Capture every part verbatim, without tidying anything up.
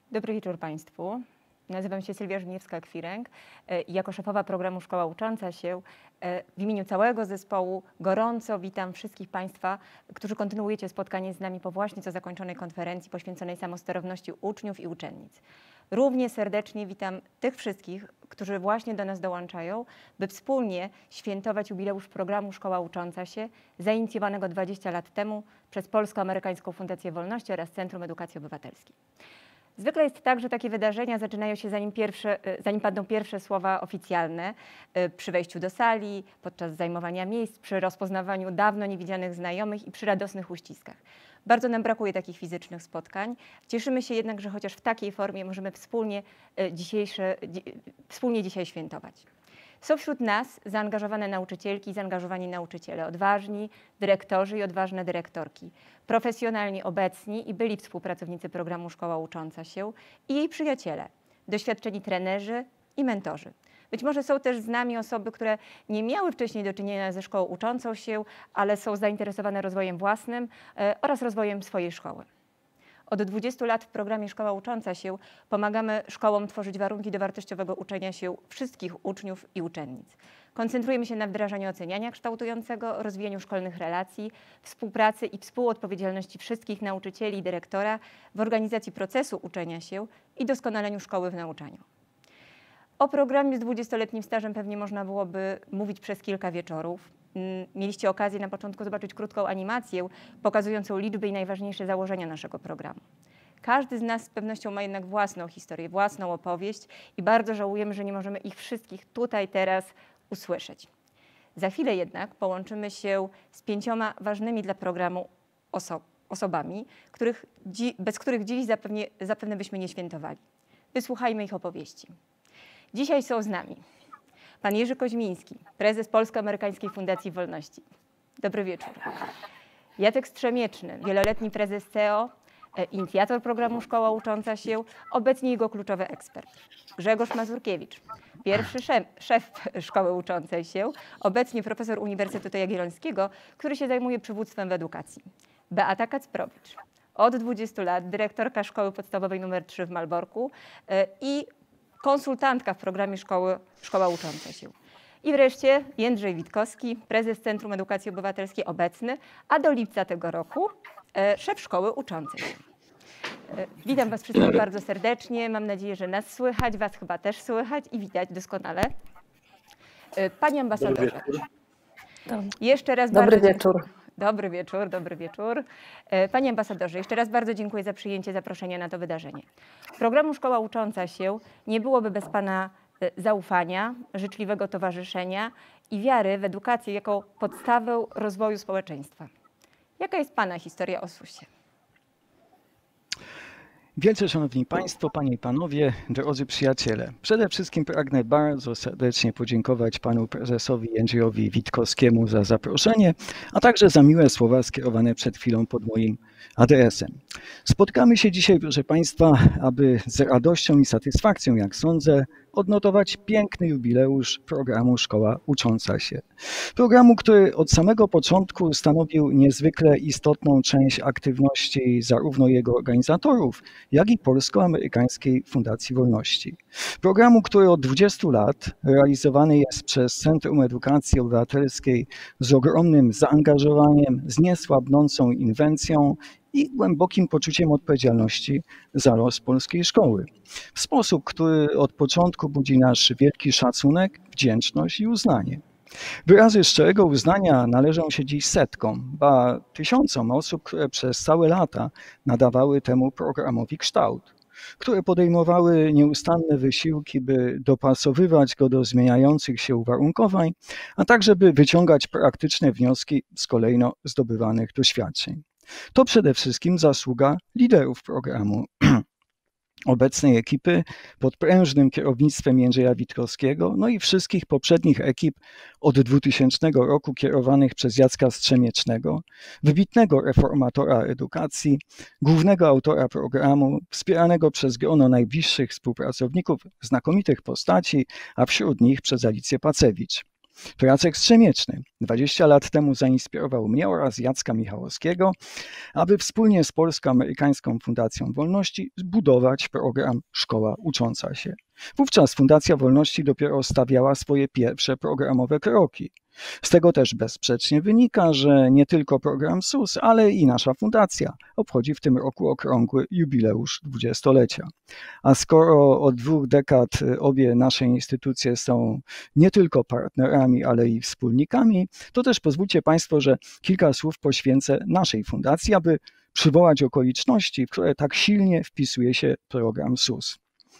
Dobry wieczór Państwu. Nazywam się Sylwia Żmijewska-Kwiręg i jako szefowa programu Szkoła Ucząca się w imieniu całego zespołu gorąco witam wszystkich Państwa, którzy kontynuujecie spotkanie z nami po właśnie co zakończonej konferencji poświęconej samosterowności uczniów i uczennic. Równie serdecznie witam tych wszystkich, którzy właśnie do nas dołączają, by wspólnie świętować jubileusz programu Szkoła Ucząca się, zainicjowanego dwadzieścia lat temu przez Polsko-Amerykańską Fundację Wolności oraz Centrum Edukacji Obywatelskiej. Zwykle jest tak, że takie wydarzenia zaczynają się zanim, pierwsze, zanim padną pierwsze słowa oficjalne, przy wejściu do sali, podczas zajmowania miejsc, przy rozpoznawaniu dawno niewidzianych znajomych i przy radosnych uściskach. Bardzo nam brakuje takich fizycznych spotkań. Cieszymy się jednak, że chociaż w takiej formie możemy wspólnie, dzisiejsze, wspólnie dzisiaj świętować. Są wśród nas zaangażowane nauczycielki i zaangażowani nauczyciele, odważni dyrektorzy i odważne dyrektorki, profesjonalnie obecni i byli współpracownicy programu Szkoła Ucząca się i jej przyjaciele, doświadczeni trenerzy i mentorzy. Być może są też z nami osoby, które nie miały wcześniej do czynienia ze szkołą uczącą się, ale są zainteresowane rozwojem własnym oraz rozwojem swojej szkoły. Od dwudziestu lat w programie Szkoła Ucząca się pomagamy szkołom tworzyć warunki do wartościowego uczenia się wszystkich uczniów i uczennic. Koncentrujemy się na wdrażaniu oceniania kształtującego, rozwijaniu szkolnych relacji, współpracy i współodpowiedzialności wszystkich nauczycieli i dyrektora w organizacji procesu uczenia się i doskonaleniu szkoły w nauczaniu. O programie z dwudziestoletnim stażem pewnie można byłoby mówić przez kilka wieczorów. Mieliście okazję na początku zobaczyć krótką animację pokazującą liczby i najważniejsze założenia naszego programu. Każdy z nas z pewnością ma jednak własną historię, własną opowieść i bardzo żałujemy, że nie możemy ich wszystkich tutaj teraz usłyszeć. Za chwilę jednak połączymy się z pięcioma ważnymi dla programu oso osobami, których bez których dziś zapewne, zapewne byśmy nie świętowali. Wysłuchajmy ich opowieści. Dzisiaj są z nami pan Jerzy Koźmiński, prezes Polsko-Amerykańskiej Fundacji Wolności. Dobry wieczór. Jacek Strzemieczny, wieloletni prezes C E O, inicjator programu Szkoła Ucząca się, obecnie jego kluczowy ekspert. Grzegorz Mazurkiewicz, pierwszy szef, szef Szkoły Uczącej się, obecnie profesor Uniwersytetu Jagiellońskiego, który się zajmuje przywództwem w edukacji. Beata Kacprowicz, od dwudziestu lat dyrektorka Szkoły Podstawowej numer trzy w Malborku i konsultantka w programie Szkoły, Szkoła Ucząca się. I wreszcie Jędrzej Witkowski, prezes Centrum Edukacji Obywatelskiej obecny, a do lipca tego roku e, szef Szkoły Uczącej się. E, witam Was wszystkich bardzo serdecznie. Mam nadzieję, że nas słychać, Was chyba też słychać i widać doskonale. E, Panie ambasadorze, jeszcze raz Dobry bardzo wieczór. Dobry wieczór, dobry wieczór. Panie ambasadorze, jeszcze raz bardzo dziękuję za przyjęcie zaproszenia na to wydarzenie. Programu Szkoła Ucząca się nie byłoby bez Pana zaufania, życzliwego towarzyszenia i wiary w edukację jako podstawę rozwoju społeczeństwa. Jaka jest Pana historia o susie? Wielce Szanowni Państwo, Panie i Panowie, drodzy przyjaciele. Przede wszystkim pragnę bardzo serdecznie podziękować Panu Prezesowi Jędrzejowi Witkowskiemu za zaproszenie, a także za miłe słowa skierowane przed chwilą pod moim adresem. Spotkamy się dzisiaj, proszę Państwa, aby z radością i satysfakcją, jak sądzę, odnotować piękny jubileusz programu Szkoła Ucząca się. Programu, który od samego początku stanowił niezwykle istotną część aktywności zarówno jego organizatorów, jak i Polsko-Amerykańskiej Fundacji Wolności. Programu, który od dwudziestu lat realizowany jest przez Centrum Edukacji Obywatelskiej z ogromnym zaangażowaniem, z niesłabnącą inwencją i głębokim poczuciem odpowiedzialności za los polskiej szkoły. W sposób, który od początku budzi nasz wielki szacunek, wdzięczność i uznanie. Wyrazy szczerego uznania należą się dziś setkom, ba tysiącom osób, które przez całe lata nadawały temu programowi kształt, które podejmowały nieustanne wysiłki, by dopasowywać go do zmieniających się uwarunkowań, a także by wyciągać praktyczne wnioski z kolejno zdobywanych doświadczeń. To przede wszystkim zasługa liderów programu, obecnej ekipy pod prężnym kierownictwem Jędrzeja Witkowskiego, no i wszystkich poprzednich ekip od dwutysięcznego roku kierowanych przez Jacka Strzemiecznego, wybitnego reformatora edukacji, głównego autora programu, wspieranego przez grono najbliższych współpracowników, znakomitych postaci, a wśród nich przez Alicję Pacewicz. Jacek Strzemieczny dwadzieścia lat temu zainspirował mnie oraz Jacka Michałowskiego, aby wspólnie z Polsko-Amerykańską Fundacją Wolności zbudować program Szkoła Ucząca się. Wówczas Fundacja Wolności dopiero stawiała swoje pierwsze programowe kroki. Z tego też bezsprzecznie wynika, że nie tylko program S U S, ale i nasza fundacja obchodzi w tym roku okrągły jubileusz dwudziestolecia. A skoro od dwóch dekad obie nasze instytucje są nie tylko partnerami, ale i wspólnikami, to też pozwólcie Państwo, że kilka słów poświęcę naszej fundacji, aby przywołać okoliczności, w które tak silnie wpisuje się program S U S.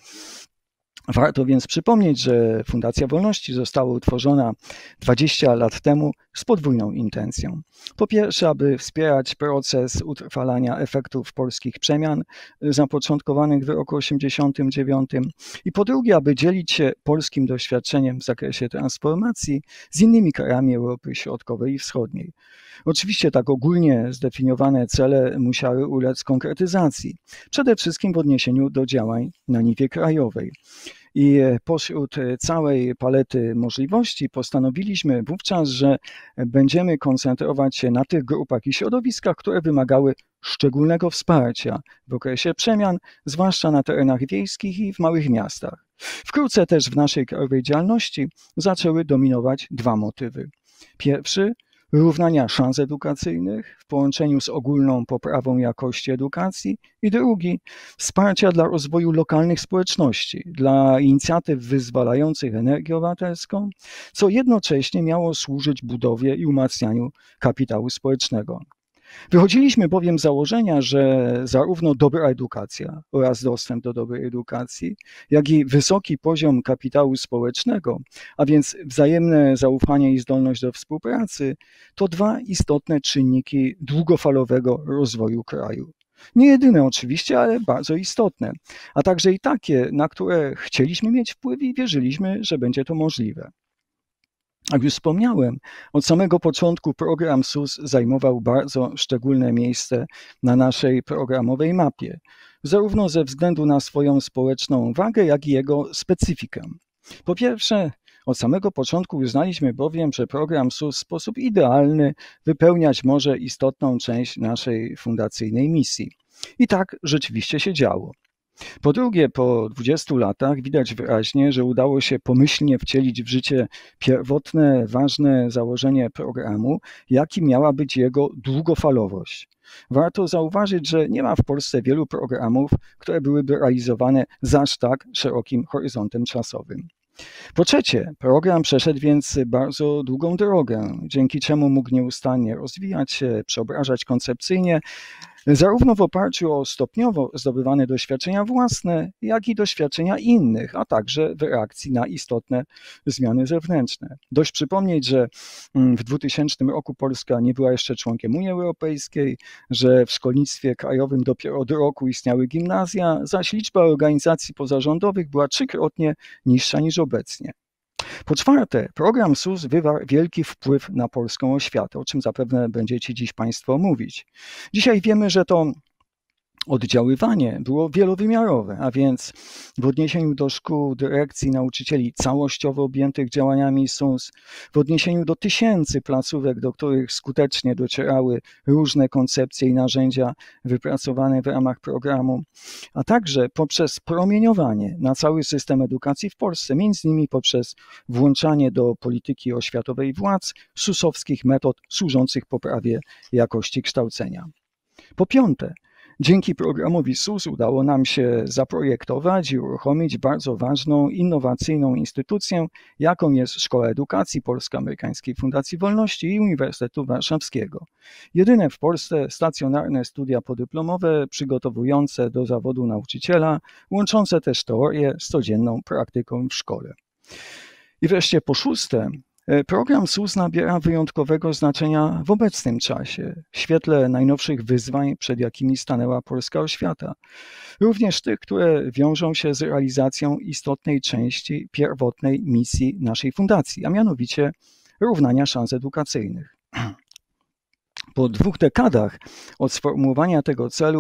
Warto więc przypomnieć, że Fundacja Wolności została utworzona dwadzieścia lat temu z podwójną intencją. Po pierwsze, aby wspierać proces utrwalania efektów polskich przemian zapoczątkowanych w roku osiemdziesiątym dziewiątym i po drugie, aby dzielić się polskim doświadczeniem w zakresie transformacji z innymi krajami Europy Środkowej i Wschodniej. Oczywiście tak ogólnie zdefiniowane cele musiały ulec konkretyzacji, przede wszystkim w odniesieniu do działań na niwie krajowej. I pośród całej palety możliwości postanowiliśmy wówczas, że będziemy koncentrować się na tych grupach i środowiskach, które wymagały szczególnego wsparcia w okresie przemian, zwłaszcza na terenach wiejskich i w małych miastach. Wkrótce też w naszej krajowej działalności zaczęły dominować dwa motywy. Pierwszy, równania szans edukacyjnych w połączeniu z ogólną poprawą jakości edukacji i drugi, wsparcia dla rozwoju lokalnych społeczności, dla inicjatyw wyzwalających energię obywatelską, co jednocześnie miało służyć budowie i umacnianiu kapitału społecznego. Wychodziliśmy bowiem z założenia, że zarówno dobra edukacja oraz dostęp do dobrej edukacji, jak i wysoki poziom kapitału społecznego, a więc wzajemne zaufanie i zdolność do współpracy, to dwa istotne czynniki długofalowego rozwoju kraju. Nie jedyne oczywiście, ale bardzo istotne, a także i takie, na które chcieliśmy mieć wpływ i wierzyliśmy, że będzie to możliwe. Jak już wspomniałem, od samego początku program S U S zajmował bardzo szczególne miejsce na naszej programowej mapie, zarówno ze względu na swoją społeczną wagę, jak i jego specyfikę. Po pierwsze, od samego początku uznaliśmy bowiem, że program S U S w sposób idealny wypełniać może istotną część naszej fundacyjnej misji. I tak rzeczywiście się działo. Po drugie, po dwudziestu latach widać wyraźnie, że udało się pomyślnie wcielić w życie pierwotne, ważne założenie programu, jakim miała być jego długofalowość. Warto zauważyć, że nie ma w Polsce wielu programów, które byłyby realizowane z aż tak szerokim horyzontem czasowym. Po trzecie, program przeszedł więc bardzo długą drogę, dzięki czemu mógł nieustannie rozwijać się, przeobrażać koncepcyjnie, zarówno w oparciu o stopniowo zdobywane doświadczenia własne, jak i doświadczenia innych, a także w reakcji na istotne zmiany zewnętrzne. Dość przypomnieć, że w dwutysięcznym roku Polska nie była jeszcze członkiem Unii Europejskiej, że w szkolnictwie krajowym dopiero od roku istniały gimnazja, zaś liczba organizacji pozarządowych była trzykrotnie niższa niż obecnie. Po czwarte, program S U S wywarł wielki wpływ na polską oświatę, o czym zapewne będziecie dziś Państwo mówić. Dzisiaj wiemy, że to oddziaływanie było wielowymiarowe, a więc w odniesieniu do szkół, dyrekcji, nauczycieli całościowo objętych działaniami S U S, w odniesieniu do tysięcy placówek, do których skutecznie docierały różne koncepcje i narzędzia wypracowane w ramach programu, a także poprzez promieniowanie na cały system edukacji w Polsce, między innymi poprzez włączanie do polityki oświatowej władz S U S-owskich metod służących poprawie jakości kształcenia. Po piąte, dzięki programowi S U S udało nam się zaprojektować i uruchomić bardzo ważną, innowacyjną instytucję, jaką jest Szkoła Edukacji Polsko-Amerykańskiej Fundacji Wolności i Uniwersytetu Warszawskiego. Jedyne w Polsce stacjonarne studia podyplomowe przygotowujące do zawodu nauczyciela, łączące też teorię z codzienną praktyką w szkole. I wreszcie po szóste, program S U S nabiera wyjątkowego znaczenia w obecnym czasie, w świetle najnowszych wyzwań, przed jakimi stanęła polska oświata. Również tych, które wiążą się z realizacją istotnej części pierwotnej misji naszej fundacji, a mianowicie równania szans edukacyjnych. Po dwóch dekadach od sformułowania tego celu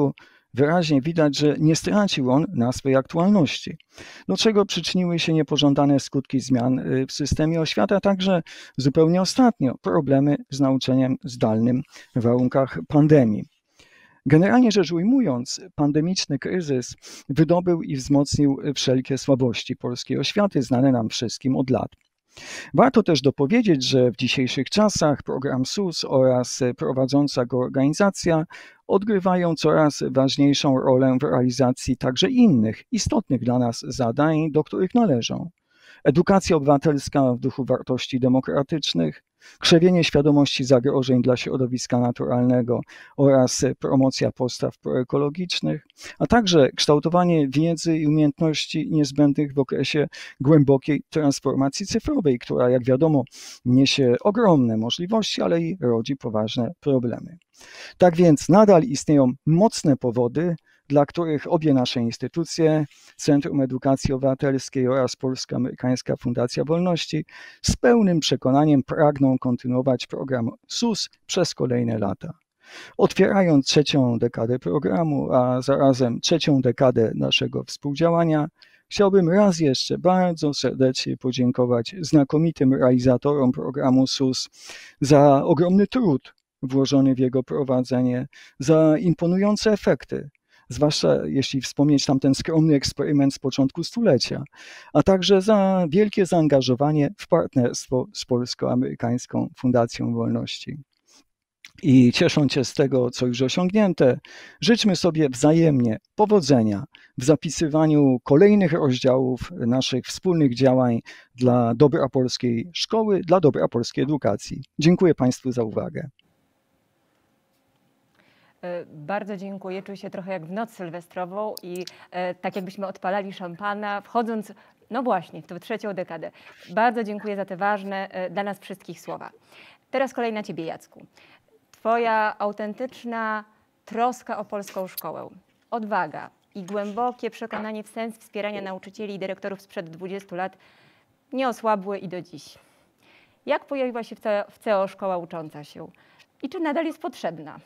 wyraźnie widać, że nie stracił on na swej aktualności, do czego przyczyniły się niepożądane skutki zmian w systemie oświaty, a także zupełnie ostatnio problemy z nauczeniem zdalnym w warunkach pandemii. Generalnie rzecz ujmując, pandemiczny kryzys wydobył i wzmocnił wszelkie słabości polskiej oświaty, znane nam wszystkim od lat. Warto też dopowiedzieć, że w dzisiejszych czasach program S U S oraz prowadząca go organizacja odgrywają coraz ważniejszą rolę w realizacji także innych, istotnych dla nas zadań, do których należą edukacja obywatelska w duchu wartości demokratycznych, krzewienie świadomości zagrożeń dla środowiska naturalnego oraz promocja postaw proekologicznych, a także kształtowanie wiedzy i umiejętności niezbędnych w okresie głębokiej transformacji cyfrowej, która, jak wiadomo, niesie ogromne możliwości, ale i rodzi poważne problemy. Tak więc nadal istnieją mocne powody, dla których obie nasze instytucje, Centrum Edukacji Obywatelskiej oraz Polsko-Amerykańska Fundacja Wolności, z pełnym przekonaniem pragną kontynuować program S U S przez kolejne lata. Otwierając trzecią dekadę programu, a zarazem trzecią dekadę naszego współdziałania, chciałbym raz jeszcze bardzo serdecznie podziękować znakomitym realizatorom programu S U S za ogromny trud włożony w jego prowadzenie, za imponujące efekty, zwłaszcza jeśli wspomnieć tamten skromny eksperyment z początku stulecia, a także za wielkie zaangażowanie w partnerstwo z Polsko-Amerykańską Fundacją Wolności. I ciesząc się z tego, co już osiągnięte, życzmy sobie wzajemnie powodzenia w zapisywaniu kolejnych rozdziałów naszych wspólnych działań dla dobra polskiej szkoły, dla dobra polskiej edukacji. Dziękuję Państwu za uwagę. Bardzo dziękuję. Czuję się trochę jak w noc sylwestrową i e, tak jakbyśmy odpalali szampana, wchodząc, no właśnie, w tą trzecią dekadę. Bardzo dziękuję za te ważne e, dla nas wszystkich słowa. Teraz kolej na Ciebie, Jacku. Twoja autentyczna troska o polską szkołę, odwaga i głębokie przekonanie w sens wspierania nauczycieli i dyrektorów sprzed dwudziestu lat nie osłabły i do dziś. Jak pojawiła się w C E O szkoła ucząca się i czy nadal jest potrzebna?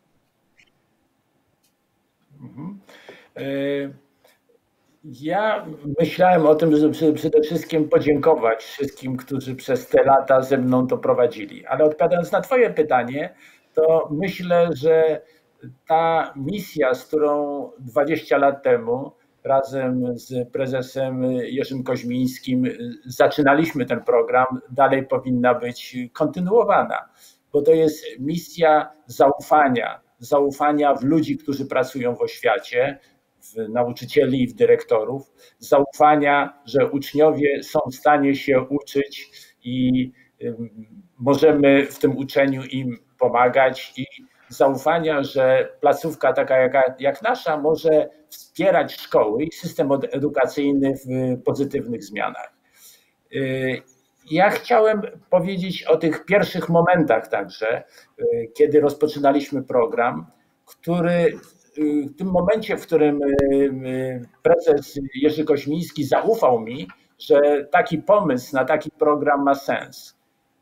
Ja myślałem o tym, żeby przede wszystkim podziękować wszystkim, którzy przez te lata ze mną to prowadzili. Ale odpowiadając na Twoje pytanie, to myślę, że ta misja, z którą dwadzieścia lat temu razem z prezesem Jerzym Koźmińskim zaczynaliśmy ten program, dalej powinna być kontynuowana, bo to jest misja zaufania, zaufania w ludzi, którzy pracują w oświacie, w nauczycieli i w dyrektorów, zaufania, że uczniowie są w stanie się uczyć i możemy w tym uczeniu im pomagać, i zaufania, że placówka taka jak, jak nasza może wspierać szkoły i system edukacyjny w pozytywnych zmianach. Ja chciałem powiedzieć o tych pierwszych momentach także, kiedy rozpoczynaliśmy program, który w tym momencie, w którym prezes Jerzy Koźmiński zaufał mi, że taki pomysł na taki program ma sens.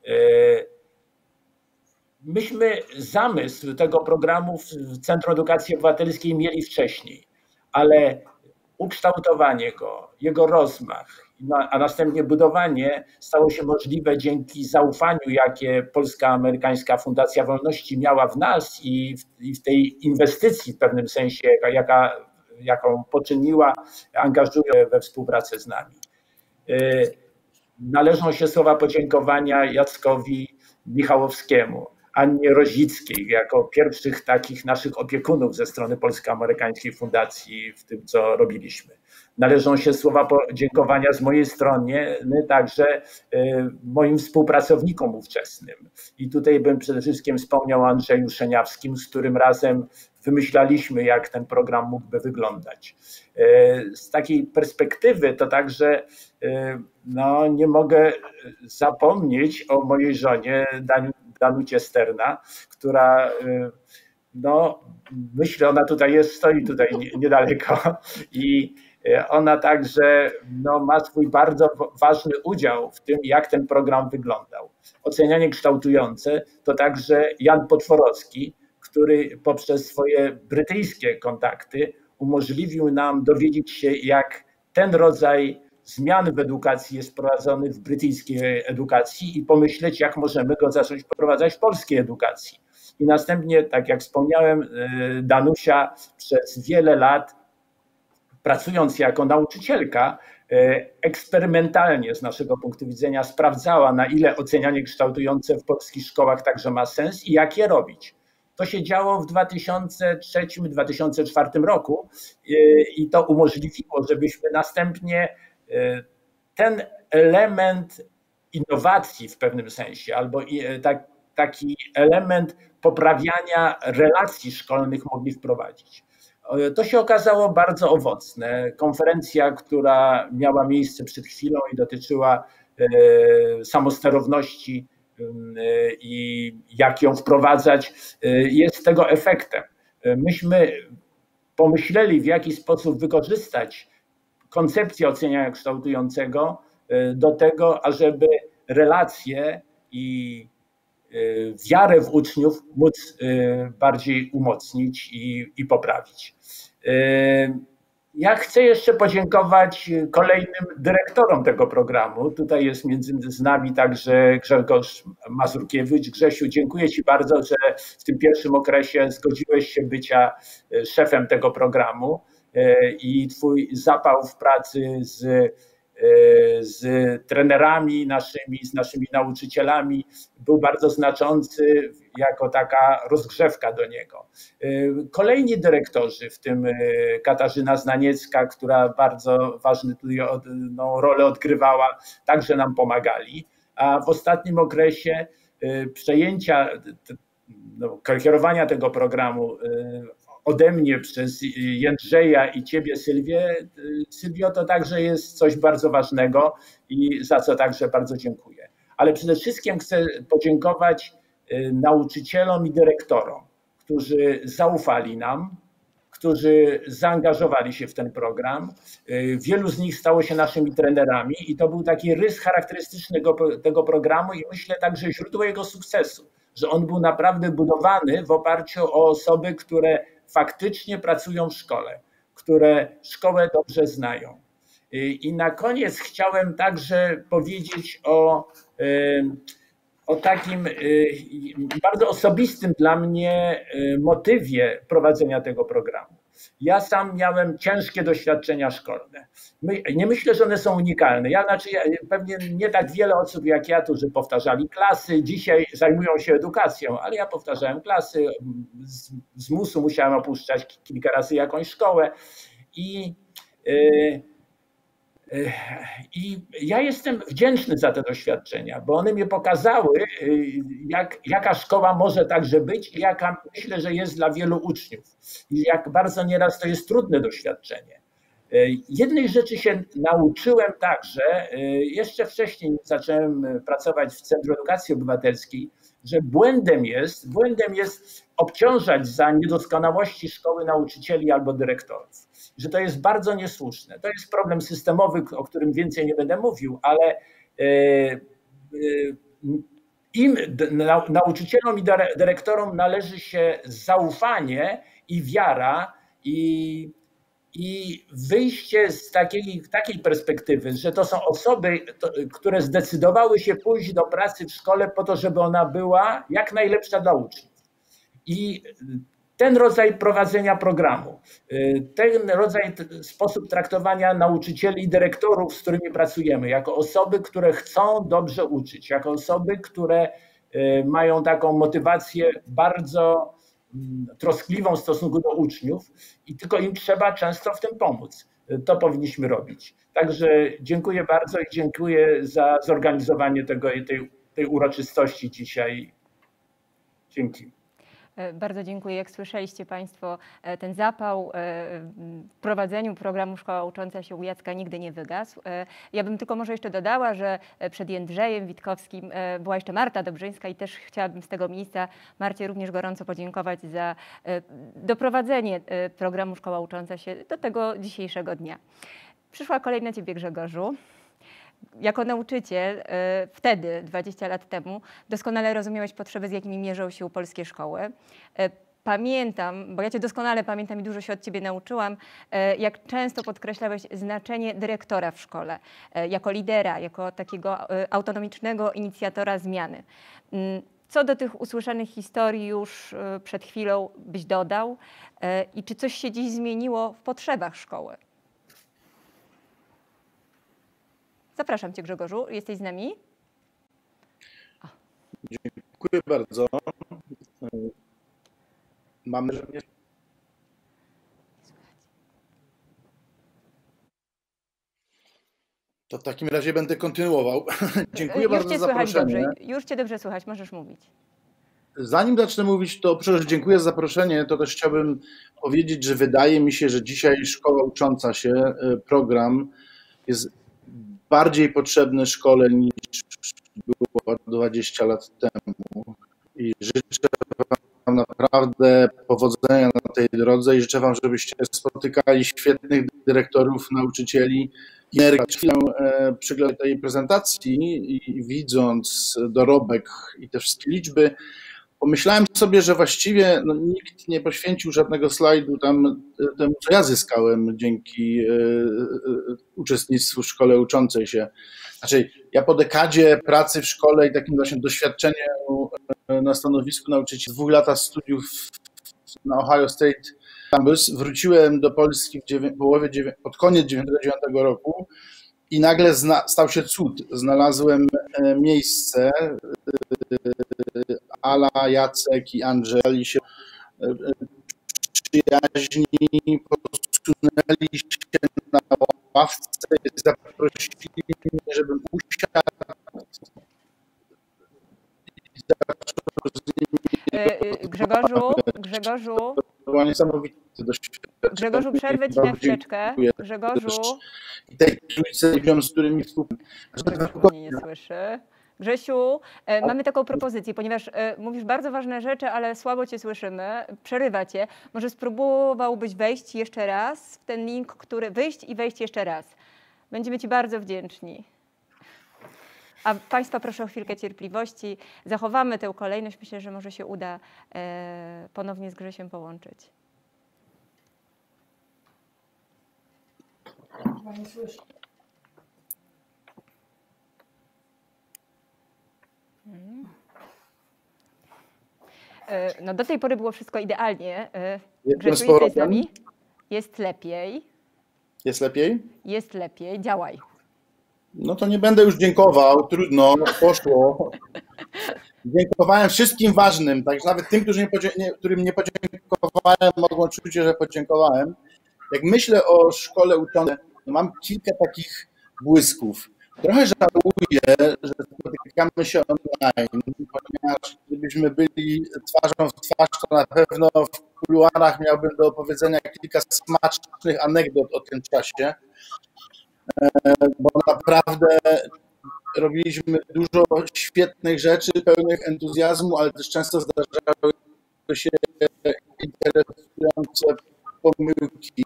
Myśmy zamysł tego programu w Centrum Edukacji Obywatelskiej mieli wcześniej, ale ukształtowanie go, jego rozmach, a następnie budowanie stało się możliwe dzięki zaufaniu, jakie Polsko-Amerykańska Fundacja Wolności miała w nas i w, i w tej inwestycji w pewnym sensie, jaka, jaką poczyniła, angażuje we współpracę z nami. Należą się słowa podziękowania Jackowi Michałowskiemu, Annie Rozickiej, jako pierwszych takich naszych opiekunów ze strony Polsko-Amerykańskiej Fundacji w tym, co robiliśmy. Należą się słowa podziękowania z mojej strony także moim współpracownikom ówczesnym. I tutaj bym przede wszystkim wspomniał o Andrzeju Szeniawskim, z którym razem wymyślaliśmy, jak ten program mógłby wyglądać. Z takiej perspektywy to także no, nie mogę zapomnieć o mojej żonie Daniu, Danucie Sterna, która, no myślę, ona tutaj jest, stoi tutaj niedaleko i ona także no, ma swój bardzo ważny udział w tym, jak ten program wyglądał. Ocenianie kształtujące to także Jan Potworowski, który poprzez swoje brytyjskie kontakty umożliwił nam dowiedzieć się, jak ten rodzaj zmian w edukacji jest prowadzony w brytyjskiej edukacji i pomyśleć, jak możemy go zacząć wprowadzać w polskiej edukacji. I następnie, tak jak wspomniałem, Danusia przez wiele lat, pracując jako nauczycielka, eksperymentalnie z naszego punktu widzenia sprawdzała, na ile ocenianie kształtujące w polskich szkołach także ma sens i jak je robić. To się działo w dwa tysiące trzecim do dwa tysiące czwartym roku i to umożliwiło, żebyśmy następnie ten element innowacji w pewnym sensie, albo taki element poprawiania relacji szkolnych mogli wprowadzić. To się okazało bardzo owocne. Konferencja, która miała miejsce przed chwilą i dotyczyła samosterowności i jak ją wprowadzać, jest tego efektem. Myśmy pomyśleli, w jaki sposób wykorzystać koncepcję oceniania kształtującego do tego, ażeby relacje i wiarę w uczniów móc bardziej umocnić i, i poprawić. Ja chcę jeszcze podziękować kolejnym dyrektorom tego programu. Tutaj jest między nami także Grzegorz Mazurkiewicz. Grzesiu, dziękuję Ci bardzo, że w tym pierwszym okresie zgodziłeś się bycia szefem tego programu i Twój zapał w pracy z z trenerami naszymi, z naszymi nauczycielami był bardzo znaczący jako taka rozgrzewka do niego. Kolejni dyrektorzy, w tym Katarzyna Znaniecka, która bardzo ważną no, rolę odgrywała, także nam pomagali, a w ostatnim okresie przejęcia, no, kierowania tego programu ode mnie przez Jędrzeja i Ciebie, Sylwię. Sylwio, to także jest coś bardzo ważnego i za co także bardzo dziękuję. Ale przede wszystkim chcę podziękować nauczycielom i dyrektorom, którzy zaufali nam, którzy zaangażowali się w ten program. Wielu z nich stało się naszymi trenerami i to był taki rys charakterystyczny tego programu i myślę także źródło jego sukcesu, że on był naprawdę budowany w oparciu o osoby, które faktycznie pracują w szkole, które szkołę dobrze znają. I na koniec chciałem także powiedzieć o, o takim bardzo osobistym dla mnie motywie prowadzenia tego programu. Ja sam miałem ciężkie doświadczenia szkolne. My, nie myślę, że one są unikalne. Ja, znaczy, ja, pewnie nie tak wiele osób jak ja, którzy powtarzali klasy, dzisiaj zajmują się edukacją, ale ja powtarzałem klasy, z, z musu musiałem opuszczać kilka razy jakąś szkołę i yy, I ja jestem wdzięczny za te doświadczenia, bo one mnie pokazały, jak, jaka szkoła może także być i jaka myślę, że jest dla wielu uczniów. I jak bardzo nieraz to jest trudne doświadczenie. Jednej rzeczy się nauczyłem także, jeszcze wcześniej zacząłem pracować w Centrum Edukacji Obywatelskiej, że błędem jest, błędem jest obciążać za niedoskonałości szkoły nauczycieli albo dyrektorów. Że to jest bardzo niesłuszne. To jest problem systemowy, o którym więcej nie będę mówił, ale im, nauczycielom i dyrektorom należy się zaufanie i wiara i, i wyjście z takiej, takiej perspektywy, że to są osoby, które zdecydowały się pójść do pracy w szkole po to, żeby ona była jak najlepsza dla uczniów. I ten rodzaj prowadzenia programu, ten rodzaj sposób traktowania nauczycieli i dyrektorów, z którymi pracujemy, jako osoby, które chcą dobrze uczyć, jako osoby, które mają taką motywację bardzo troskliwą w stosunku do uczniów i tylko im trzeba często w tym pomóc. To powinniśmy robić. Także dziękuję bardzo i dziękuję za zorganizowanie tego, tej, tej uroczystości dzisiaj. Dzięki. Bardzo dziękuję. Jak słyszeliście Państwo, ten zapał w prowadzeniu programu Szkoła Ucząca się u Jacka nigdy nie wygasł. Ja bym tylko może jeszcze dodała, że przed Jędrzejem Witkowskim była jeszcze Marta Dobrzyńska i też chciałabym z tego miejsca Marcie również gorąco podziękować za doprowadzenie programu Szkoła Ucząca się do tego dzisiejszego dnia. Przyszła kolej na Ciebie, Grzegorzu. Jako nauczyciel wtedy, dwadzieścia lat temu, doskonale rozumiałeś potrzeby, z jakimi mierzą się polskie szkoły. pamiętam, bo ja Cię doskonale pamiętam i dużo się od Ciebie nauczyłam, jak często podkreślałeś znaczenie dyrektora w szkole, jako lidera, jako takiego autonomicznego inicjatora zmiany. Co do tych usłyszanych historii już przed chwilą byś dodał i czy coś się dziś zmieniło w potrzebach szkoły? Zapraszam Cię, Grzegorzu. Jesteś z nami? O. Dziękuję bardzo. Mam nadzieję, że mnie... To w takim razie będę kontynuował. Dziękuję Już bardzo cię za słychać zaproszenie. dobrze. Już Cię dobrze słychać, możesz mówić. Zanim zacznę mówić, to przecież dziękuję za zaproszenie, to też chciałbym powiedzieć, że wydaje mi się, że dzisiaj Szkoła Ucząca się, program jest bardziej potrzebny szkole niż było dwadzieścia lat temu. I życzę Wam naprawdę powodzenia na tej drodze i życzę Wam, żebyście spotykali świetnych dyrektorów, nauczycieli. Chwilę przyglądając tej prezentacji i widząc dorobek i te wszystkie liczby, pomyślałem sobie, że właściwie no, nikt nie poświęcił żadnego slajdu tam temu, co ja zyskałem dzięki y, y, uczestnictwu w szkole uczącej się. Znaczy, ja po dekadzie pracy w szkole i takim właśnie doświadczeniu na stanowisku nauczyciela, dwóch latach studiów na Ohio State Campus, wróciłem do Polski w dziewię- połowie dziewię- pod koniec dziewięćdziesiątego dziewiątego roku i nagle zna- stał się cud. Znalazłem miejsce, Ala, Jacek i Andrzej się przyjaźni, posunęli się na ławce i zaprosili mnie, żebym usiadł i zaczął z nimi. Grzegorzu, Grzegorzu, To było niesamowite doświadczenie. Grzegorzu, przerwę Ci na chwileczkę. Grzegorzu. I tej trójce ludziom, z którymi Grzegorzu mnie nie słyszy. Grzesiu, e, mamy taką propozycję, ponieważ e, mówisz bardzo ważne rzeczy, ale słabo Cię słyszymy, przerywa Cię. Może spróbowałbyś wejść jeszcze raz w ten link, który... Wyjść i wejść jeszcze raz. Będziemy Ci bardzo wdzięczni. A Państwa proszę o chwilkę cierpliwości. Zachowamy tę kolejność. Myślę, że może się uda e, ponownie z Grzesiem połączyć. Nie słyszę. No do tej pory było wszystko idealnie. Jestem Grzesiu, z powrotem. jesteś z nami? Jest lepiej. Jest lepiej? Jest lepiej. Działaj. No to nie będę już dziękował, trudno, poszło. Dziękowałem wszystkim ważnym, także nawet tym, którzy nie podzie- nie, którym nie podziękowałem, mogą czuć, że podziękowałem. Jak myślę o szkole uczącej, mam kilka takich błysków. Trochę żałuję, że spotykamy się online, ponieważ gdybyśmy byli twarzą w twarz, to na pewno w kuluarach miałbym do opowiedzenia kilka smacznych anegdot o tym czasie, bo naprawdę robiliśmy dużo świetnych rzeczy, pełnych entuzjazmu, ale też często zdarzały się interesujące pomyłki.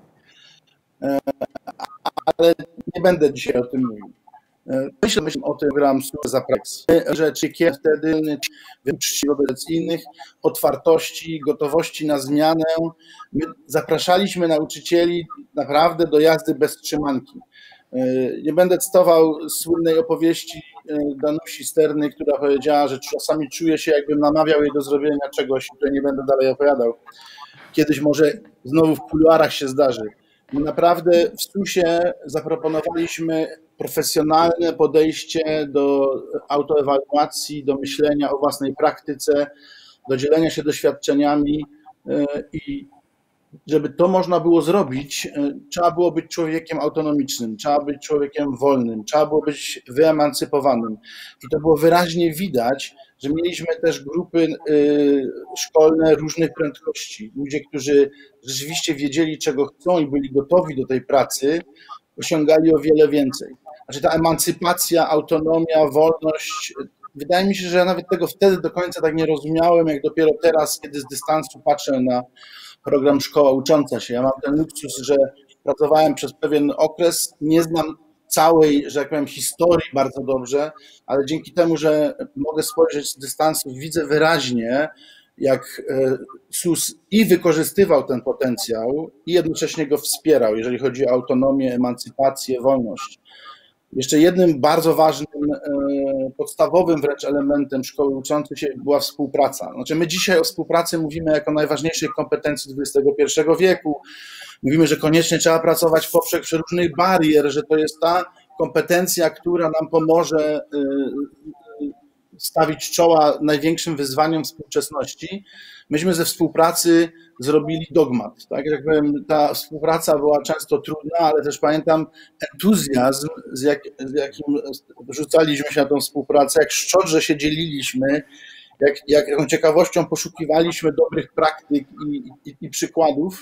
Ale nie będę dzisiaj o tym mówił. Myślę, myślę o tym program za praksę. Rzeczy, kiedy wtedy uczciwości wobec innych, otwartości, gotowości na zmianę. My zapraszaliśmy nauczycieli naprawdę do jazdy bez trzymanki. Nie będę cytował słynnej opowieści Danusi Sterny, która powiedziała, że czasami czuję się, jakbym namawiał jej do zrobienia czegoś, które nie będę dalej opowiadał. Kiedyś może znowu w kuluarach się zdarzy. My naprawdę w SUS-ie zaproponowaliśmy profesjonalne podejście do autoewaluacji, do myślenia o własnej praktyce, do dzielenia się doświadczeniami i żeby to można było zrobić, trzeba było być człowiekiem autonomicznym, trzeba być człowiekiem wolnym, trzeba było być wyemancypowanym. I to było wyraźnie widać, że mieliśmy też grupy szkolne różnych prędkości. Ludzie, którzy rzeczywiście wiedzieli, czego chcą i byli gotowi do tej pracy, osiągali o wiele więcej. Znaczy ta emancypacja, autonomia, wolność, wydaje mi się, że ja nawet tego wtedy do końca tak nie rozumiałem, jak dopiero teraz, kiedy z dystansu patrzę na program Szkoła Ucząca się. Ja mam ten luksus, że pracowałem przez pewien okres, nie znam całej, że tak powiem, historii bardzo dobrze, ale dzięki temu, że mogę spojrzeć z dystansu, widzę wyraźnie, jak S U S i wykorzystywał ten potencjał i jednocześnie go wspierał, jeżeli chodzi o autonomię, emancypację, wolność. Jeszcze jednym bardzo ważnym, podstawowym wręcz elementem szkoły uczącej się była współpraca. Znaczy my dzisiaj o współpracy mówimy jako najważniejszej kompetencji dwudziestego pierwszego wieku. Mówimy, że koniecznie trzeba pracować poprzek przeróżnych barier, że to jest ta kompetencja, która nam pomoże stawić czoła największym wyzwaniom współczesności. Myśmy ze współpracy zrobili dogmat. Tak jak powiem, ta współpraca była często trudna, ale też pamiętam entuzjazm, z, jak, z jakim rzucaliśmy się na tą współpracę, jak szczodrze się dzieliliśmy, jak, jak, jaką ciekawością poszukiwaliśmy dobrych praktyk i, i, i przykładów.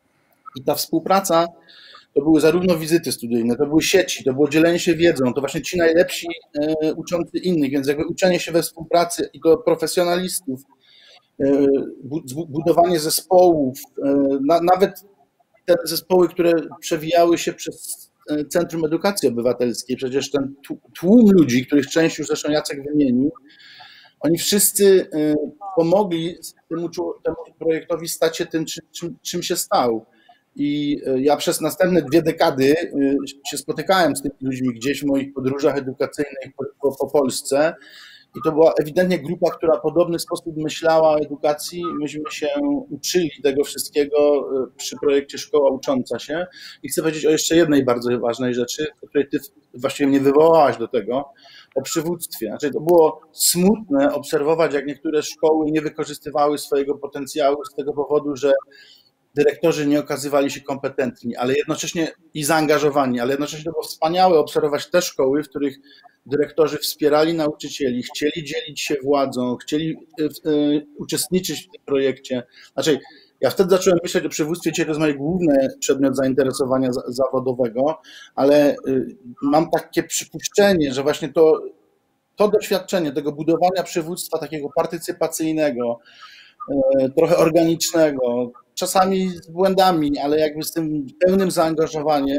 I ta współpraca to były zarówno wizyty studyjne, to były sieci, to było dzielenie się wiedzą, to właśnie ci najlepsi e, uczący innych, więc jakby uczenie się we współpracy i do profesjonalistów, e, bu, budowanie zespołów, e, na, nawet te zespoły, które przewijały się przez Centrum Edukacji Obywatelskiej, przecież ten tłum ludzi, których część już zresztą Jacek wymienił, oni wszyscy e, pomogli temu, temu projektowi stać się tym, czym, czym się stał. I ja przez następne dwie dekady się spotykałem z tymi ludźmi gdzieś w moich podróżach edukacyjnych po, po, po Polsce i to była ewidentnie grupa, która w podobny sposób myślała o edukacji. Myśmy się uczyli tego wszystkiego przy projekcie Szkoła Ucząca się. I chcę powiedzieć o jeszcze jednej bardzo ważnej rzeczy, o której ty właściwie mnie wywołałaś do tego, o przywództwie. Znaczy, to było smutne obserwować, jak niektóre szkoły nie wykorzystywały swojego potencjału z tego powodu, że dyrektorzy nie okazywali się kompetentni, ale jednocześnie i zaangażowani, ale jednocześnie to było wspaniałe obserwować te szkoły, w których dyrektorzy wspierali nauczycieli, chcieli dzielić się władzą, chcieli uczestniczyć w tym projekcie. Znaczy, ja wtedy zacząłem myśleć o przywództwie, dzisiaj to jest mój główny przedmiot zainteresowania zawodowego, ale mam takie przypuszczenie, że właśnie to, to doświadczenie tego budowania przywództwa takiego partycypacyjnego, trochę organicznego, czasami z błędami, ale jakby z tym pełnym zaangażowaniem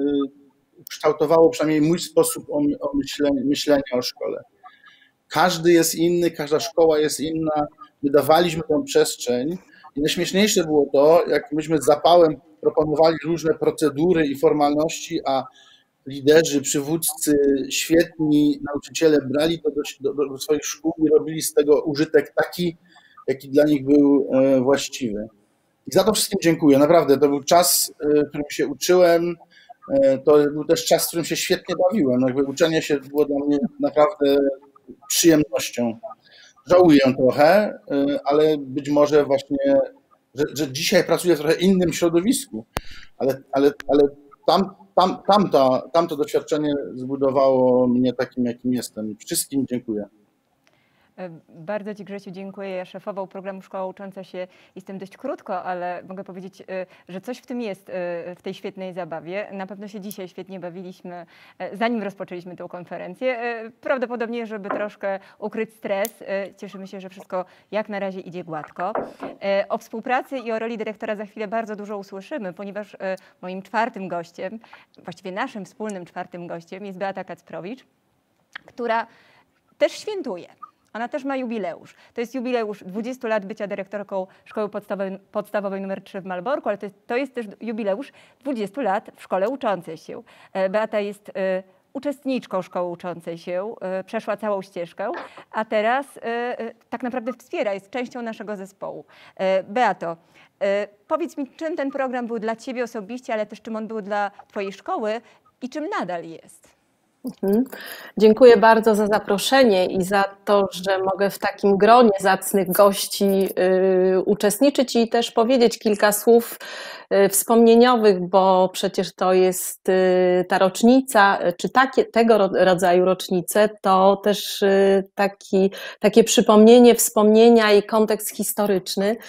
kształtowało przynajmniej mój sposób o myśleniu, myślenia o szkole. Każdy jest inny, każda szkoła jest inna, my dawaliśmy tę przestrzeń i najśmieszniejsze było to, jak myśmy z zapałem proponowali różne procedury i formalności, a liderzy, przywódcy, świetni nauczyciele brali to do, do, do swoich szkół i robili z tego użytek taki, jaki dla nich był właściwy. I za to wszystkim dziękuję. Naprawdę, to był czas, w którym się uczyłem, to był też czas, w którym się świetnie bawiłem. Jakby uczenie się było dla mnie naprawdę przyjemnością. Żałuję trochę, ale być może właśnie, że, że dzisiaj pracuję w trochę innym środowisku, ale, ale, ale tam, tam, tamta, tamto doświadczenie zbudowało mnie takim, jakim jestem. Wszystkim dziękuję. Bardzo Ci, Grzesiu, dziękuję. Ja szefową programu Szkoła Ucząca się jestem dość krótko, ale mogę powiedzieć, że coś w tym jest, w tej świetnej zabawie. Na pewno się dzisiaj świetnie bawiliśmy, zanim rozpoczęliśmy tę konferencję. Prawdopodobnie, żeby troszkę ukryć stres. Cieszymy się, że wszystko jak na razie idzie gładko. O współpracy i o roli dyrektora za chwilę bardzo dużo usłyszymy, ponieważ moim czwartym gościem, właściwie naszym wspólnym czwartym gościem jest Beata Kacprowicz, która też świętuje. Ona też ma jubileusz. To jest jubileusz dwudziestu lat bycia dyrektorką Szkoły Podstawowej, podstawowej numer trzy w Malborku, ale to jest, to jest też jubileusz dwudziestu lat w Szkole Uczącej się. Beata jest y, uczestniczką Szkoły Uczącej się, y, przeszła całą ścieżkę, a teraz y, y, tak naprawdę wspiera, jest częścią naszego zespołu. Y, Beato, y, powiedz mi, czym ten program był dla Ciebie osobiście, ale też czym on był dla Twojej szkoły i czym nadal jest? Mhm. Dziękuję bardzo za zaproszenie i za to, że mogę w takim gronie zacnych gości y, uczestniczyć i też powiedzieć kilka słów y, wspomnieniowych, bo przecież to jest y, ta rocznica, czy takie, tego rodzaju rocznice, to też y, taki, takie przypomnienie, wspomnienia i kontekst historyczny.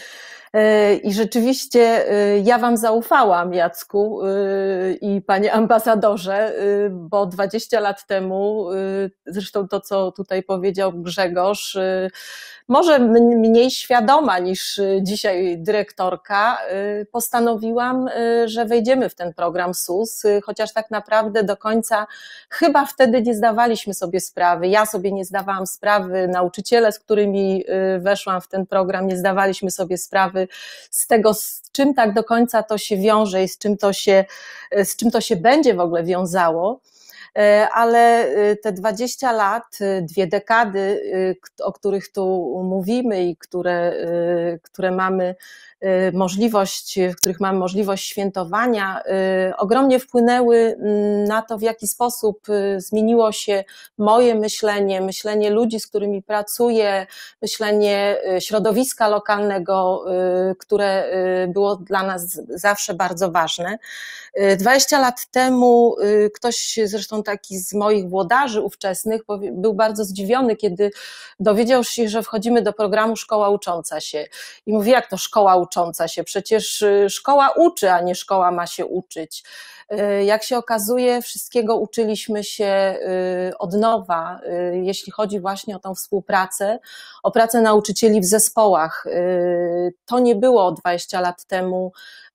I rzeczywiście ja Wam zaufałam, Jacku i Panie Ambasadorze, bo dwadzieścia lat temu, zresztą to, co tutaj powiedział Grzegorz, może mniej świadoma niż dzisiaj dyrektorka, postanowiłam, że wejdziemy w ten program S U S, chociaż tak naprawdę do końca chyba wtedy nie zdawaliśmy sobie sprawy. Ja sobie nie zdawałam sprawy, nauczyciele, z którymi weszłam w ten program, nie zdawaliśmy sobie sprawy z tego, z czym tak do końca to się wiąże i z czym to się, z czym to się będzie w ogóle wiązało. Ale te dwadzieścia lat, dwie dekady, o których tu mówimy i które, które mamy możliwość, w których mamy możliwość świętowania, ogromnie wpłynęły na to, w jaki sposób zmieniło się moje myślenie, myślenie ludzi, z którymi pracuję, myślenie środowiska lokalnego, które było dla nas zawsze bardzo ważne. dwadzieścia lat temu ktoś, zresztą taki z moich włodarzy ówczesnych, był bardzo zdziwiony, kiedy dowiedział się, że wchodzimy do programu Szkoła Ucząca się. I mówi, jak to szkoła ucząca się? Przecież szkoła uczy, a nie szkoła ma się uczyć. Jak się okazuje, wszystkiego uczyliśmy się od nowa, jeśli chodzi właśnie o tą współpracę, o pracę nauczycieli w zespołach. To nie było dwadzieścia lat temu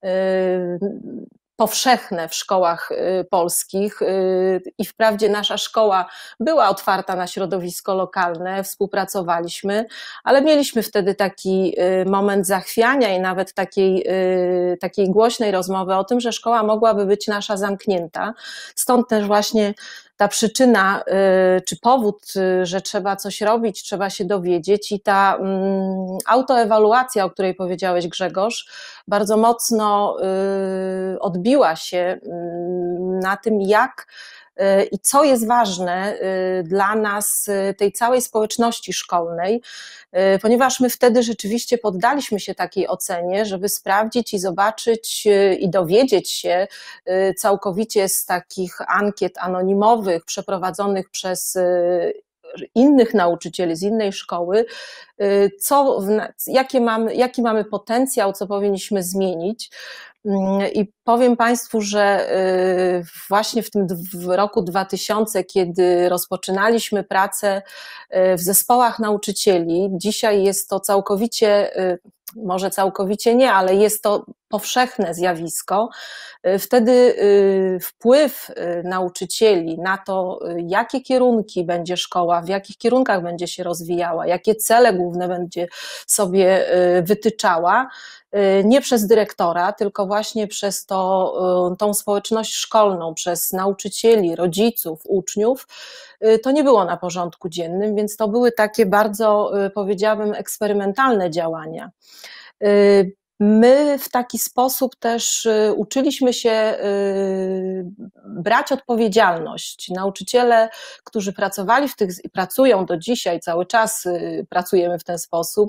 powszechne w szkołach polskich i wprawdzie nasza szkoła była otwarta na środowisko lokalne, współpracowaliśmy, ale mieliśmy wtedy taki moment zachwiania i nawet takiej, takiej głośnej rozmowy o tym, że szkoła mogłaby być nasza zamknięta. Stąd też właśnie ta przyczyna czy powód, że trzeba coś robić, trzeba się dowiedzieć i ta autoewaluacja, o której powiedziałeś, Grzegorz, bardzo mocno odbiła się na tym, jak i co jest ważne dla nas, tej całej społeczności szkolnej, ponieważ my wtedy rzeczywiście poddaliśmy się takiej ocenie, żeby sprawdzić i zobaczyć i dowiedzieć się całkowicie z takich ankiet anonimowych przeprowadzonych przez innych nauczycieli z innej szkoły, co, jakie mamy, jaki mamy potencjał, co powinniśmy zmienić. I powiem Państwu, że właśnie w tym w roku dwa tysiące, kiedy rozpoczynaliśmy pracę w zespołach nauczycieli, dzisiaj jest to całkowicie, może całkowicie nie, ale jest to powszechne zjawisko. Wtedy wpływ nauczycieli na to, jakie kierunki będzie szkoła, w jakich kierunkach będzie się rozwijała, jakie cele główne będzie sobie wytyczała, nie przez dyrektora, tylko właśnie przez to, tą społeczność szkolną, przez nauczycieli, rodziców, uczniów, to nie było na porządku dziennym, więc to były takie bardzo, powiedziałabym, eksperymentalne działania. My w taki sposób też uczyliśmy się brać odpowiedzialność. Nauczyciele, którzy pracowali w tych, pracują do dzisiaj, cały czas pracujemy w ten sposób,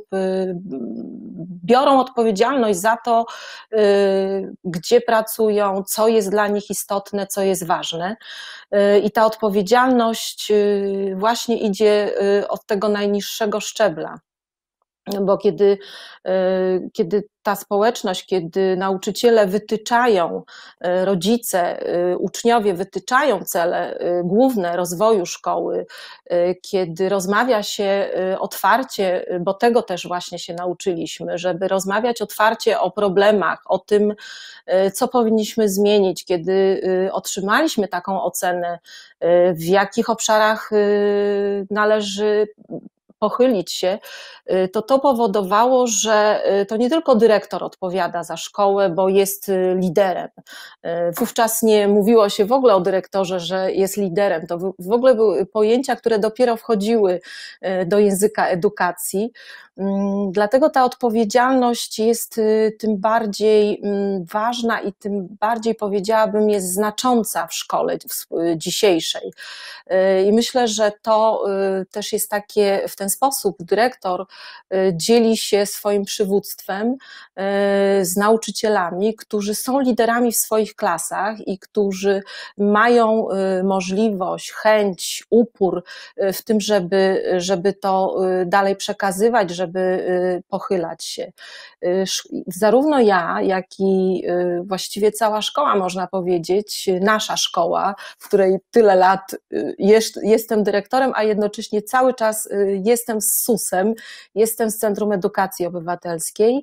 biorą odpowiedzialność za to, gdzie pracują, co jest dla nich istotne, co jest ważne. I ta odpowiedzialność właśnie idzie od tego najniższego szczebla. Bo kiedy, kiedy ta społeczność, kiedy nauczyciele wytyczają, rodzice, uczniowie wytyczają cele główne rozwoju szkoły, kiedy rozmawia się otwarcie, bo tego też właśnie się nauczyliśmy, żeby rozmawiać otwarcie o problemach, o tym, co powinniśmy zmienić, kiedy otrzymaliśmy taką ocenę, w jakich obszarach należy pochylić się, to to powodowało, że to nie tylko dyrektor odpowiada za szkołę, bo jest liderem. Wówczas nie mówiło się w ogóle o dyrektorze, że jest liderem. To w ogóle były pojęcia, które dopiero wchodziły do języka edukacji. Dlatego ta odpowiedzialność jest tym bardziej ważna i tym bardziej, powiedziałabym, jest znacząca w szkole dzisiejszej. I myślę, że to też jest takie, w ten sposób dyrektor dzieli się swoim przywództwem z nauczycielami, którzy są liderami w swoich klasach i którzy mają możliwość, chęć, upór w tym, żeby, żeby to dalej przekazywać, żeby pochylać się. Zarówno ja, jak i właściwie cała szkoła, można powiedzieć, nasza szkoła, w której tyle lat jest, jestem dyrektorem, a jednocześnie cały czas jestem z susem, jestem z Centrum Edukacji Obywatelskiej,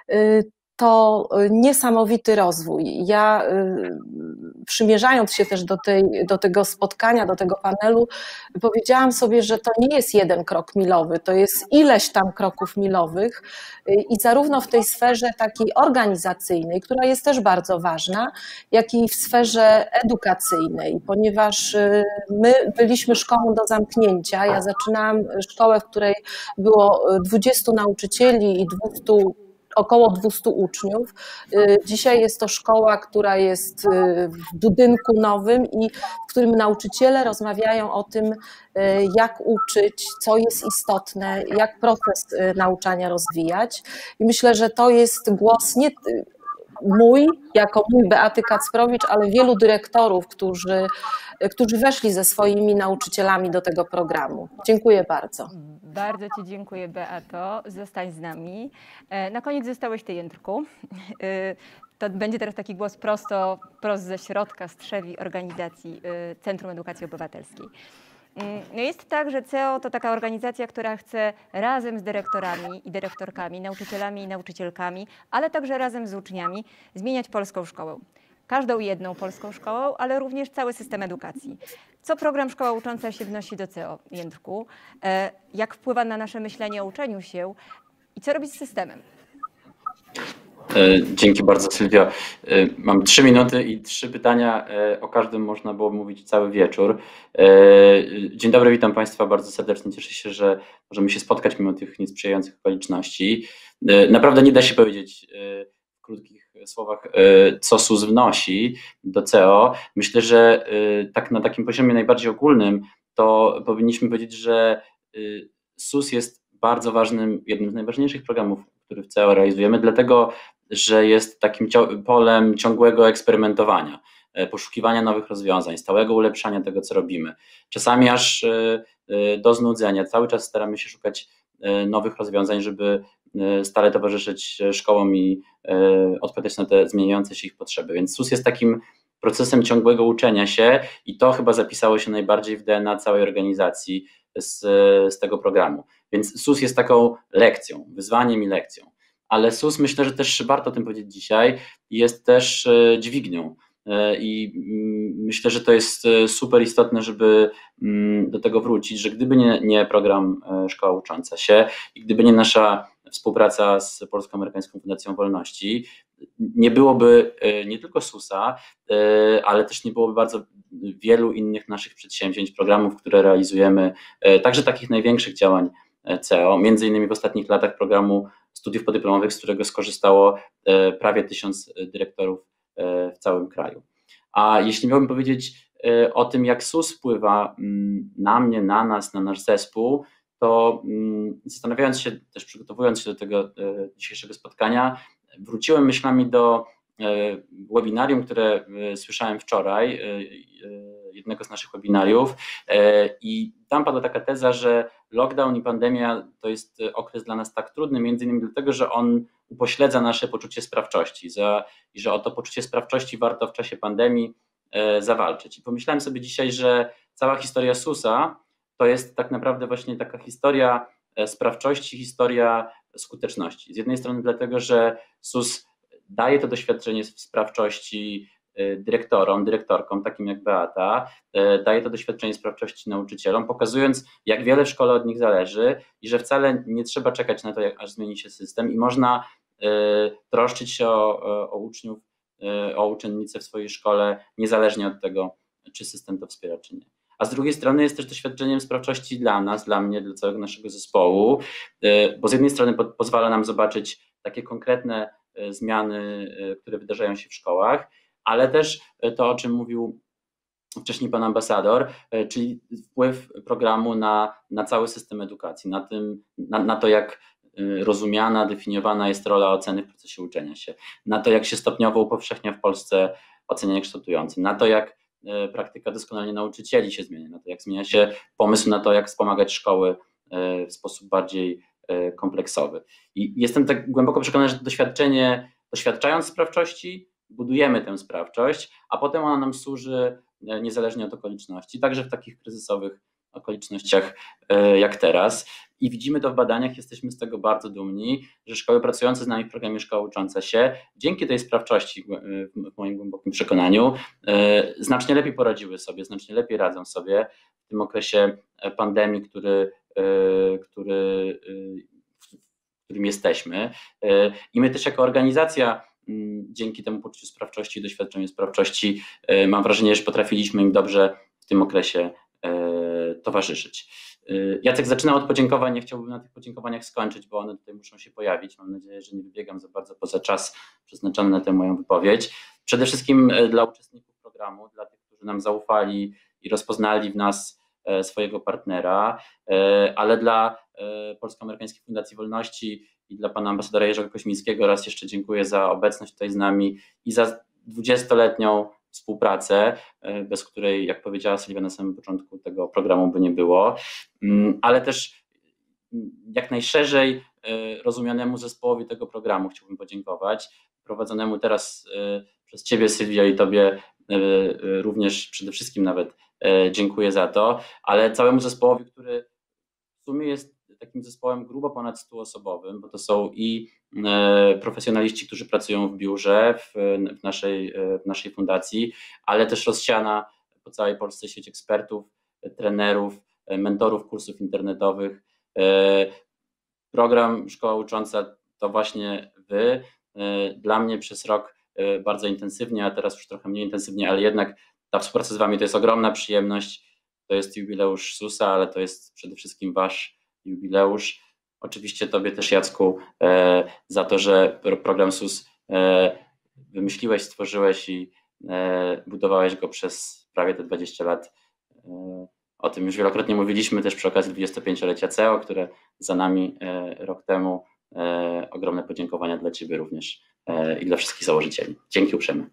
to niesamowity rozwój. Ja, przymierzając się też do, tej, do tego spotkania, do tego panelu, powiedziałam sobie, że to nie jest jeden krok milowy, to jest ileś tam kroków milowych i zarówno w tej sferze takiej organizacyjnej, która jest też bardzo ważna, jak i w sferze edukacyjnej, ponieważ my byliśmy szkołą do zamknięcia. Ja zaczynałam szkołę, w której było dwudziestu nauczycieli i dwustu około dwustu uczniów. Dzisiaj jest to szkoła, która jest w budynku nowym i w którym nauczyciele rozmawiają o tym, jak uczyć, co jest istotne, jak proces nauczania rozwijać. I myślę, że to jest głos nie mój, jako mój Beaty Kacprowicz, ale wielu dyrektorów, którzy, którzy weszli ze swoimi nauczycielami do tego programu. Dziękuję bardzo. Bardzo Ci dziękuję, Beato. Zostań z nami. Na koniec zostałeś Ty, Jędrku. To będzie teraz taki głos prosto, prosto ze środka, z trzewi organizacji Centrum Edukacji Obywatelskiej. No jest tak, że C E O to taka organizacja, która chce razem z dyrektorami i dyrektorkami, nauczycielami i nauczycielkami, ale także razem z uczniami zmieniać polską szkołę. Każdą jedną polską szkołą, ale również cały system edukacji. Co program Szkoła Ucząca się wnosi do C E O, Jędrku? Jak wpływa na nasze myślenie o uczeniu się i co robić z systemem? Dzięki bardzo, Sylwia. Mam trzy minuty i trzy pytania. O każdym można było mówić cały wieczór. Dzień dobry, witam Państwa bardzo serdecznie. Cieszę się, że możemy się spotkać mimo tych niesprzyjających okoliczności. Naprawdę nie da się powiedzieć w krótkich słowach, co S U S wnosi do C E O. Myślę, że tak na takim poziomie najbardziej ogólnym to powinniśmy powiedzieć, że S U S jest bardzo ważnym, jednym z najważniejszych programów, który w C E O realizujemy, dlatego że jest takim polem ciągłego eksperymentowania, poszukiwania nowych rozwiązań, stałego ulepszania tego, co robimy. Czasami aż do znudzenia. Cały czas staramy się szukać nowych rozwiązań, żeby stale towarzyszyć szkołom i odpowiadać na te zmieniające się ich potrzeby. Więc S U S jest takim procesem ciągłego uczenia się i to chyba zapisało się najbardziej w D N A całej organizacji z, z tego programu. Więc S U S jest taką lekcją, wyzwaniem i lekcją. Ale S U S, myślę, że też warto o tym powiedzieć dzisiaj, jest też dźwignią i myślę, że to jest super istotne, żeby do tego wrócić, że gdyby nie, nie program Szkoła Ucząca się i gdyby nie nasza współpraca z Polsko-Amerykańską Fundacją Wolności, nie byłoby nie tylko S U S-a, ale też nie byłoby bardzo wielu innych naszych przedsięwzięć, programów, które realizujemy, także takich największych działań C E O, między innymi w ostatnich latach programu studiów podyplomowych, z którego skorzystało prawie tysiąc dyrektorów w całym kraju. A jeśli miałbym powiedzieć o tym, jak S U S wpływa na mnie, na nas, na nasz zespół, to zastanawiając się, też przygotowując się do tego dzisiejszego spotkania, wróciłem myślami do webinarium, które słyszałem wczoraj, jednego z naszych webinariów, i tam padła taka teza, że lockdown i pandemia to jest okres dla nas tak trudny, między innymi dlatego, że on upośledza nasze poczucie sprawczości za, i że o to poczucie sprawczości warto w czasie pandemii zawalczyć. I pomyślałem sobie dzisiaj, że cała historia S U S-a to jest tak naprawdę właśnie taka historia sprawczości, historia skuteczności. Z jednej strony dlatego, że S U S daje to doświadczenie sprawczości dyrektorom, dyrektorkom, takim jak Beata, daje to doświadczenie sprawczości nauczycielom, pokazując, jak wiele w szkole od nich zależy i że wcale nie trzeba czekać na to, jak aż zmieni się system i można troszczyć się o, o uczniów, o uczennice w swojej szkole, niezależnie od tego, czy system to wspiera, czy nie. A z drugiej strony jest też doświadczeniem sprawczości dla nas, dla mnie, dla całego naszego zespołu, bo z jednej strony po, pozwala nam zobaczyć takie konkretne zmiany, które wydarzają się w szkołach, ale też to, o czym mówił wcześniej pan ambasador, czyli wpływ programu na, na cały system edukacji, na, tym, na, na to, jak rozumiana, definiowana jest rola oceny w procesie uczenia się, na to, jak się stopniowo upowszechnia w Polsce ocenianie kształtujące, na to, jak praktyka doskonalenia nauczycieli się zmienia, na to, jak zmienia się pomysł na to, jak wspomagać szkoły w sposób bardziej kompleksowy. I jestem tak głęboko przekonany, że doświadczenie, doświadczając sprawczości, budujemy tę sprawczość, a potem ona nam służy niezależnie od okoliczności, także w takich kryzysowych okolicznościach jak teraz. I widzimy to w badaniach, jesteśmy z tego bardzo dumni, że szkoły pracujące z nami w programie Szkoła Ucząca się, dzięki tej sprawczości, w moim głębokim przekonaniu, znacznie lepiej poradziły sobie, znacznie lepiej radzą sobie w tym okresie pandemii, który, który, w którym jesteśmy. I my też jako organizacja, dzięki temu poczuciu sprawczości i doświadczeniu sprawczości, mam wrażenie, że potrafiliśmy im dobrze w tym okresie towarzyszyć. Jacek zaczynał od podziękowań, nie chciałbym na tych podziękowaniach skończyć, bo one tutaj muszą się pojawić. Mam nadzieję, że nie wybiegam za bardzo poza czas przeznaczony na tę moją wypowiedź. Przede wszystkim dla uczestników programu, dla tych, którzy nam zaufali i rozpoznali w nas swojego partnera, ale dla Polsko-Amerykańskiej Fundacji Wolności i dla pana ambasadora Jerzego Koźmińskiego raz jeszcze dziękuję za obecność tutaj z nami i za dwudziestoletnią współpracę, bez której, jak powiedziała Sylwia na samym początku, tego programu by nie było, ale też jak najszerzej rozumianemu zespołowi tego programu chciałbym podziękować, prowadzonemu teraz przez ciebie, Sylwio, i tobie również przede wszystkim nawet dziękuję za to, ale całemu zespołowi, który w sumie jest takim zespołem grubo ponad stuosobowym, bo to są i profesjonaliści, którzy pracują w biurze, w, w, naszej, w naszej fundacji, ale też rozsiana po całej Polsce sieć ekspertów, trenerów, mentorów kursów internetowych. Program Szkoła Ucząca to właśnie wy. Dla mnie przez rok bardzo intensywnie, a teraz już trochę mniej intensywnie, ale jednak ta współpraca z wami to jest ogromna przyjemność. To jest jubileusz susa, ale to jest przede wszystkim wasz jubileusz. Oczywiście tobie też, Jacku, za to, że program S U S wymyśliłeś, stworzyłeś i budowałeś go przez prawie te dwadzieścia lat. O tym już wielokrotnie mówiliśmy też przy okazji dwudziestopięciolecia C E O, które za nami rok temu. Ogromne podziękowania dla ciebie również i dla wszystkich założycieli. Dzięki uprzejmie.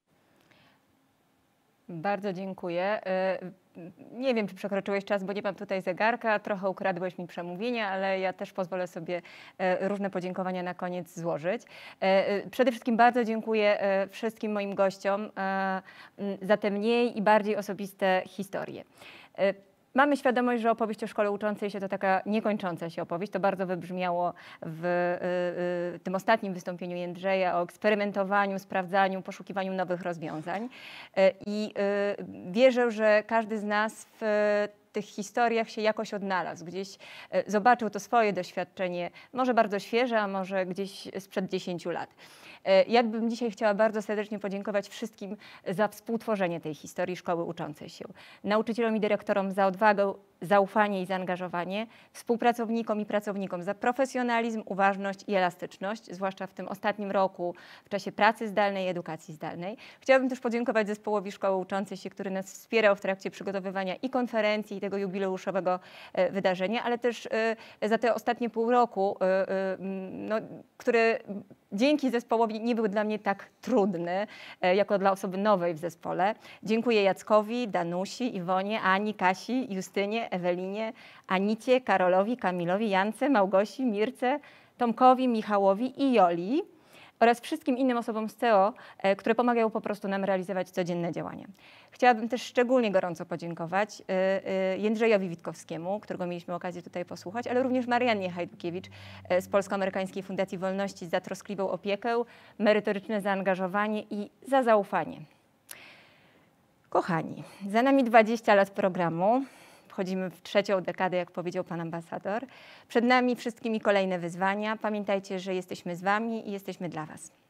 Bardzo dziękuję. Nie wiem, czy przekroczyłeś czas, bo nie mam tutaj zegarka, trochę ukradłeś mi przemówienie, ale ja też pozwolę sobie różne podziękowania na koniec złożyć. Przede wszystkim bardzo dziękuję wszystkim moim gościom za te mniej i bardziej osobiste historie. Mamy świadomość, że opowieść o szkole uczącej się to taka niekończąca się opowieść. To bardzo wybrzmiało w y, y, tym ostatnim wystąpieniu Jędrzeja o eksperymentowaniu, sprawdzaniu, poszukiwaniu nowych rozwiązań. Y, I y, wierzę, że każdy z nas w tych historiach się jakoś odnalazł, gdzieś zobaczył to swoje doświadczenie, może bardzo świeże, a może gdzieś sprzed dziesięciu lat. Ja bym dzisiaj chciała bardzo serdecznie podziękować wszystkim za współtworzenie tej historii szkoły uczącej się. Nauczycielom i dyrektorom za odwagę, zaufanie i zaangażowanie, współpracownikom i pracownikom za profesjonalizm, uważność i elastyczność, zwłaszcza w tym ostatnim roku w czasie pracy zdalnej i edukacji zdalnej. Chciałabym też podziękować zespołowi Szkoły Uczącej się, który nas wspierał w trakcie przygotowywania i konferencji, i tego jubileuszowego wydarzenia, ale też za te ostatnie pół roku, no, które dzięki zespołowi nie był dla mnie tak trudny, jako dla osoby nowej w zespole. Dziękuję Jackowi, Danusi, Iwonie, Ani, Kasi, Justynie, Ewelinie, Anicie, Karolowi, Kamilowi, Jance, Małgosi, Mirce, Tomkowi, Michałowi i Joli oraz wszystkim innym osobom z C E O, które pomagają po prostu nam realizować codzienne działania. Chciałabym też szczególnie gorąco podziękować Jędrzejowi Witkowskiemu, którego mieliśmy okazję tutaj posłuchać, ale również Mariannie Hajdukiewicz z Polsko-Amerykańskiej Fundacji Wolności za troskliwą opiekę, merytoryczne zaangażowanie i za zaufanie. Kochani, za nami dwadzieścia lat programu. Wchodzimy w trzecią dekadę, jak powiedział pan ambasador. Przed nami wszystkimi kolejne wyzwania. Pamiętajcie, że jesteśmy z wami i jesteśmy dla was.